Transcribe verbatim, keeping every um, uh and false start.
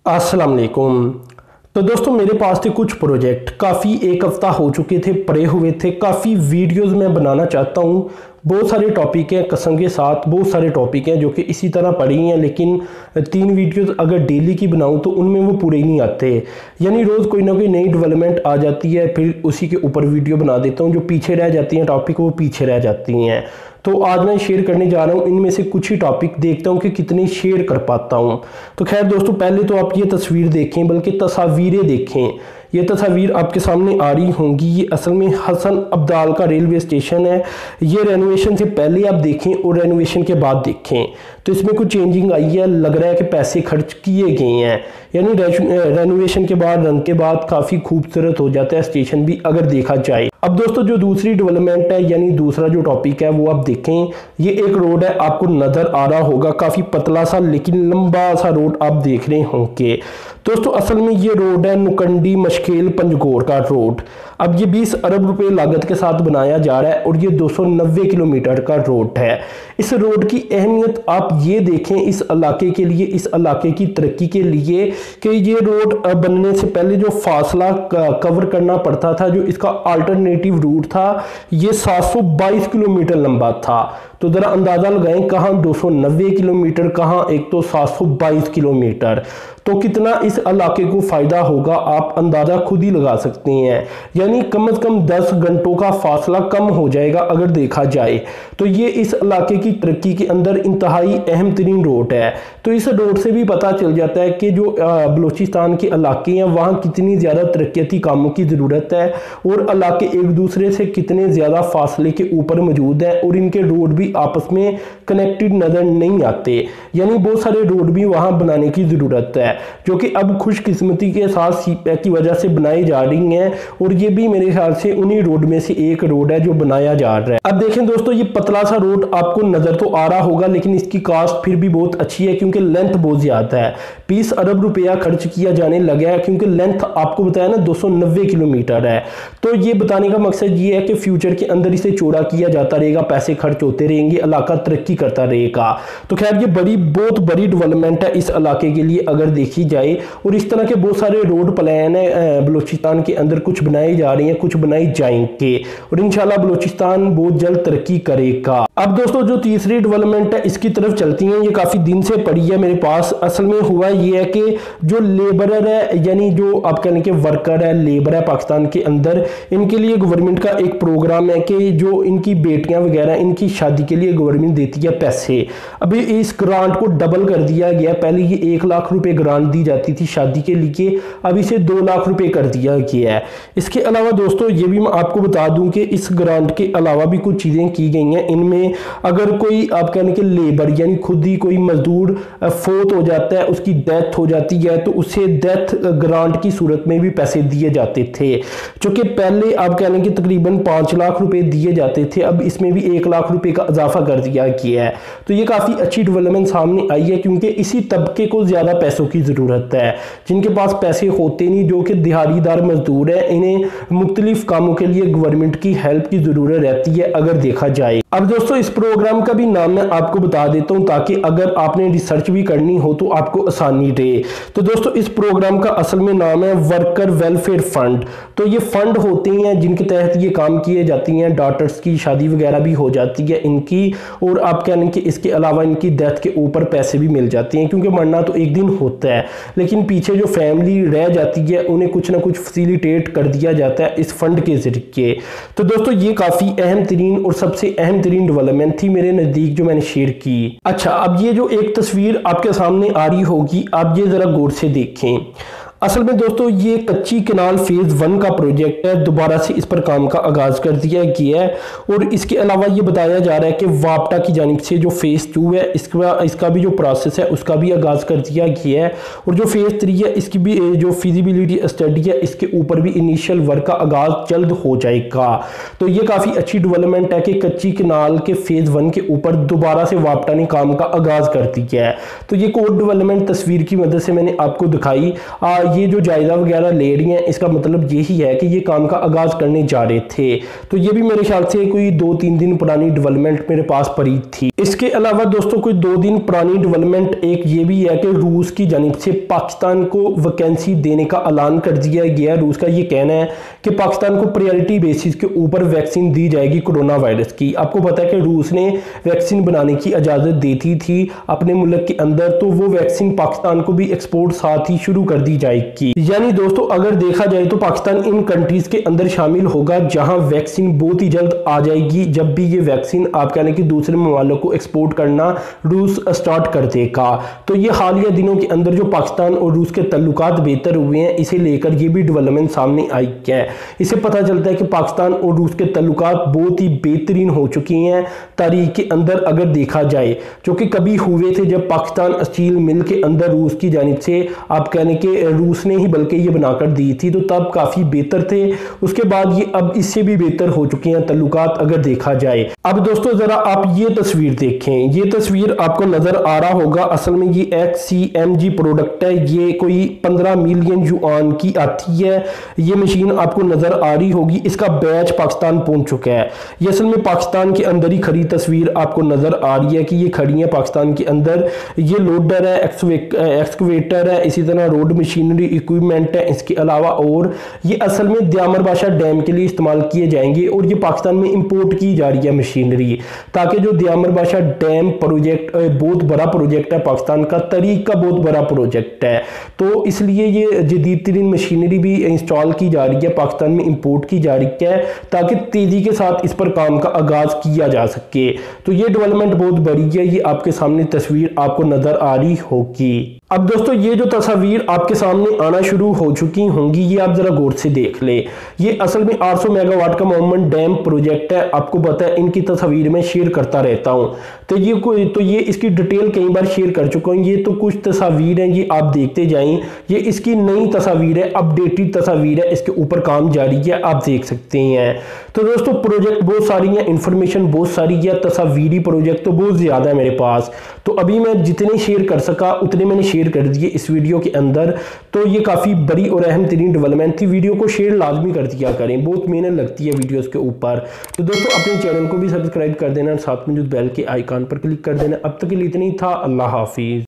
अस्सलाम वालेकुम। तो दोस्तों मेरे पास थे कुछ प्रोजेक्ट, काफ़ी एक हफ़्ता हो चुके थे, पड़े हुए थे। काफ़ी वीडियोस मैं बनाना चाहता हूँ। बहुत सारे टॉपिक हैं, कसम के साथ बहुत सारे टॉपिक हैं जो कि इसी तरह पड़ी हैं, लेकिन तीन वीडियोस अगर डेली की बनाऊँ तो उनमें वो पूरे ही नहीं आते। यानी रोज़ कोई ना कोई नई डेवलपमेंट आ जाती है, फिर उसी के ऊपर वीडियो बना देता हूँ। जो पीछे रह जाती हैं टॉपिक वो पीछे रह जाती हैं। तो आज मैं शेयर करने जा रहा हूँ इनमें से कुछ ही टॉपिक, देखता हूँ कि कितने शेयर कर पाता हूँ। तो खैर दोस्तों, पहले तो आप ये तस्वीर देखें, बल्कि तस्वीरें देखें। ये तस्वीर आपके सामने आ रही होंगी। ये असल में हसन अब्दाल का रेलवे स्टेशन है। ये रेनोवेशन से पहले आप देखें और रेनोवेशन के बाद देखें तो इसमें कुछ चेंजिंग आई है। लग रहा है कि पैसे खर्च किए गए हैं। यानी रेनोवेशन के बाद, रंग के बाद काफ़ी खूबसूरत हो जाता है स्टेशन भी, अगर देखा जाए। अब दोस्तों जो दूसरी डेवलपमेंट है, यानी दूसरा जो टॉपिक है, वो आप देखें। ये एक रोड है, आपको नज़र आ रहा होगा, काफ़ी पतला सा लेकिन लंबा सा रोड आप देख रहे होंगे। दोस्तों असल में ये रोड है नुकंडी मशकेल पंजगोर का रोड। अब ये बीस अरब रुपए लागत के साथ बनाया जा रहा है और ये दो सौ नब्बे किलोमीटर का रोड है। इस रोड की अहमियत आप ये देखें इस इलाके के लिए, इस इलाके की तरक्की के लिए, कि ये रोड बनने से पहले जो फासला कवर करना पड़ता था, जो इसका अल्टरनेटिव रूट था, ये सात सौ बाईस किलोमीटर लंबा था। तो ज़रा अंदाज़ा लगाएं, कहाँ दो सौ नब्बे किलोमीटर, कहाँ एक तो सात सौ बाईस किलोमीटर। तो कितना इस इलाके को फ़ायदा होगा आप अंदाज़ा खुद ही लगा सकते हैं। यानी कम से कम दस घंटों का फासला कम हो जाएगा अगर देखा जाए। तो ये इस इलाके की तरक्की के अंदर इंतहाई अहम तरीन रोड है। तो इस रोड से भी पता चल जाता है कि जो बलूचिस्तान के इलाके हैं वहाँ कितनी ज़्यादा तरक्याती कामों की ज़रूरत है और इलाके एक दूसरे से कितने ज़्यादा फासले के ऊपर मौजूद हैं और इनके रोड भी आपस में कनेक्टेड नज़र नहीं आते। यानी बहुत सारे रोड भी वहाँ बनाने की ज़रूरत है, जो कि अब खुशकिस्मती के साथ सी पैक की वजह से बनाई जा रही हैं। और ये भी मेरे ख्याल से उन्हीं रोड में से एक रोड है जो बनाया जा रहा है। अब देखें दोस्तों, ये पतला सा रोड आपको नज़र तो आ रहा होगा, लेकिन इसकी कास्ट फिर भी बहुत अच्छी है क्योंकि लेंथ बहुत ज़्यादा है। बीस अरब रुपया खर्च किया जाने लगा है क्योंकि लेंथ आपको बताया ना दो सौ नब्बे किलोमीटर है। तो ये बताने का मकसद ये है कि फ्यूचर के अंदर इसे चौड़ा किया जाता रहेगा, पैसे खर्च होते रहेंगे, इलाका तरक्की करता रहेगा। तो खैर ये बड़ी बहुत बड़ी डेवलपमेंट है इस इलाके के लिए अगर देखी जाए। और इस तरह के बहुत सारे रोड प्लान है बलूचिस्तान के अंदर, कुछ बनाए जा रही हैं, कुछ बनाई जाएंगे और इंशाल्लाह बलूचिस्तान बहुत जल्द तरक्की करेगा। अब दोस्तों जो तीसरी डेवलपमेंट है इसकी तरफ चलती हैं। ये काफ़ी दिन से पड़ी है मेरे पास। असल में हुआ ये है कि जो लेबरर है, यानी जो आप कहने के वर्कर है, लेबर है पाकिस्तान के अंदर, इनके लिए गवर्नमेंट का एक प्रोग्राम है कि जो इनकी बेटियां वगैरह, इनकी शादी के लिए गवर्नमेंट देती है पैसे। अभी इस ग्रांट को डबल कर दिया गया। पहले ये एक लाख रुपए ग्रांट दी जाती थी शादी के लिए, अब इसे दो लाख रुपए कर दिया गया है। इसके अलावा दोस्तों ये भी मैं आपको बता दूं कि इस ग्रांट के अलावा भी कुछ चीज़ें की गई हैं। इनमें अगर कोई आप कहने के लेबर यानी खुद ही कोई मजदूर फोत हो जाता है, उसकी डेथ हो जाती है, तो उसे डेथ ग्रांट की सूरत में भी पैसे दिए जाते थे, जो कि पहले आप कहने के तकरीबन पाँच लाख रुपए दिए जाते थे। अब इसमें भी एक लाख रुपए का इजाफा कर दिया गया है। तो ये काफ़ी अच्छी डेवलपमेंट सामने आई है क्योंकि इसी तबके को ज़्यादा पैसों की ज़रूरत है, जिनके पास पैसे होते नहीं, जो कि दिहाड़ीदार मजदूर है। इन्हें मुख्तलिफ कामों के लिए गवर्नमेंट की हेल्प की ज़रूरत रहती है अगर देखा जाए। अब दोस्तों इस प्रोग्राम का भी नाम मैं आपको बता देता हूं ताकि अगर आपने रिसर्च भी करनी हो तो आपको आसानी रहे। तो दोस्तों इस प्रोग्राम का असल में नाम है वर्कर वेलफेयर फंड। तो ये फंड होते हैं जिनके तहत ये काम किए जाती हैं। डॉटर्स की शादी वगैरह भी हो जाती है इनकी, और आप कहने कि इसके अलावा इनकी डेथ के ऊपर पैसे भी मिल जाते हैं क्योंकि मरना तो एक दिन होता है, लेकिन पीछे जो फैमिली रह जाती है उन्हें कुछ ना कुछ फैसिलिटेट कर दिया जाता है इस फंड के जरिए। तो दोस्तों ये काफ़ी अहम तरीन और सबसे अहम तरीन डेवलपमेंट थी मेरे नज़दीक जो मैंने शेयर की। अच्छा, अब ये जो एक तस्वीर आपके सामने आ रही होगी, आप ये ज़रा गौर से देखें। असल में दोस्तों ये कच्ची कैनाल फेज़ वन का प्रोजेक्ट है, दोबारा से इस पर काम का आगाज़ कर दिया गया है। और इसके अलावा ये बताया जा रहा है कि वापटा की जानिब से जो फेज़ टू है इसका इसका भी जो प्रोसेस है उसका भी आगाज़ कर दिया गया है। और जो फेज़ थ्री है इसकी भी जो फिजिबिलिटी स्टडी है इसके ऊपर भी इनिशियल वर्क का आगाज़ जल्द हो जाएगा। तो ये काफ़ी अच्छी डेवलपमेंट है कि कच्ची कैनाल के फेज़ वन के ऊपर दोबारा से वापटा ने काम का आगाज़ कर दिया है। तो ये कोड डेवलपमेंट तस्वीर की मदद से मैंने आपको दिखाई। ये जो जायजा वगैरह ले रही हैं इसका मतलब यही है कि ये काम का आगाज करने जा रहे थे। तो ये भी मेरे ख्याल से कोई दो तीन दिन पुरानी डेवलपमेंट मेरे पास पड़ी थी। इसके अलावा दोस्तों कोई दो दिन पुरानी डेवलपमेंट एक ये भी है कि रूस की जानिब से पाकिस्तान को वैकेंसी देने का ऐलान कर दिया गया। रूस का ये कहना है कि पाकिस्तान को प्रायोरिटी बेसिस के ऊपर वैक्सीन दी जाएगी कोरोना वायरस की। आपको पता है कि रूस ने वैक्सीन बनाने की इजाज़त देती थी अपने मुल्क के अंदर, तो वो वैक्सीन पाकिस्तान को भी एक्सपोर्ट साथ ही शुरू कर दी जाएगी। यानी दोस्तों अगर देखा जाए तो पाकिस्तान इन कंट्रीज के अंदर शामिल होगा जहां वैक्सीन बहुत ही जल्द आ जाएगी। जब भी ये वैक्सीन आप कहने की दूसरे ममालिक को एक्सपोर्ट करना रूस स्टार्ट कर देगा। तो ये हालिया दिनों के अंदर जो पाकिस्तान और रूस के तल्लुकात बेहतर हुए हैं, इसे लेकर ये भी डेवलपमेंट सामने आई है। इससे पता चलता है कि पाकिस्तान और रूस के तल्लुकात बहुत ही बेहतरीन हो चुके हैं तारीख के अंदर अगर देखा जाए, जो कि कभी हुए थे जब पाकिस्तान स्टील मिल के अंदर रूस की जानिब से आप कहने के रूस ने ही बल्कि ये बनाकर दी थी, तो तब काफ़ी बेहतर थे। उसके बाद ये अब इससे भी बेहतर हो चुके हैं तल्लुकात अगर देखा जाए। अब दोस्तों ज़रा आप ये तस्वीर देखें, ये तस्वीर आपको नज़र आ रहा होगा। असल में ये X C M G product है, ये कोई पंद्रह मिलियन युआन की आती है। ये मशीन आपको नज़र आ रही होगी, इसका बैच पाकिस्तान पहुंच चुका है। ये असल में पाकिस्तान के अंदर ही खड़ी तस्वीर आपको नज़र आ रही है कि ये खड़ी है पाकिस्तान के अंदर। ये लोडर है, एक्सकवेटर है, इसी तरह रोड मशीनरी इक्विपमेंट है। इसके अलावा और ये असल में दयामर बाशा डैम के लिए इस्तेमाल किए जाएंगे और ये पाकिस्तान में इंपोर्ट की जा रही है मशीनरी, ताकि जो दयामर बाशा डैम प्रोजेक्ट बहुत बड़ा प्रोजेक्ट है पाकिस्तान का, तरीक का बहुत बड़ा प्रोजेक्ट है, तो इसलिए ये जदीद तरीन मशीनरी भी इंस्टॉल की जा रही है, पाकिस्तान में इंपोर्ट की जा रही है, ताकि तेज़ी के साथ इस पर काम का आगाज़ किया जा सके। तो ये डेवलपमेंट बहुत बड़ी है, ये आपके सामने तस्वीर आपको नज़र आ रही होगी। अब दोस्तों ये जो तस्वीर आपके सामने आना शुरू हो चुकी होंगी, ये आप ज़रा गौर से देख ले। ये असल में आठ सौ मेगावाट का मोहम्मद डैम प्रोजेक्ट है। आपको पता है इनकी तस्वीर मैं शेयर करता रहता हूँ, तो ये कोई तो ये इसकी डिटेल कई बार शेयर कर चुका हूँ। ये तो कुछ तस्वीर हैं, ये आप देखते जाएं। ये इसकी नई तस्वीर है, अपडेटेड तस्वीर है, इसके ऊपर काम जारी है, आप देख सकते हैं। तो दोस्तों प्रोजेक्ट बहुत सारी है, इंफॉर्मेशन बहुत सारी है, तस्वीरी प्रोजेक्ट तो बहुत ज़्यादा है मेरे पास। तो अभी मैं जितने शेयर कर सका उतने मैंने शेयर कर दिए इस वीडियो के अंदर। तो ये काफ़ी बड़ी और अहम तरीन डेवलपमेंट थी। वीडियो को शेयर लाजमी कर दिया करें, बहुत मेहनत लगती है वीडियोस के ऊपर। तो दोस्तों अपने चैनल को भी सब्सक्राइब कर देना, साथ में जो बेल के आइकन पर क्लिक कर देना। अब तक के लिए इतना ही था। अल्लाह हाफिज़।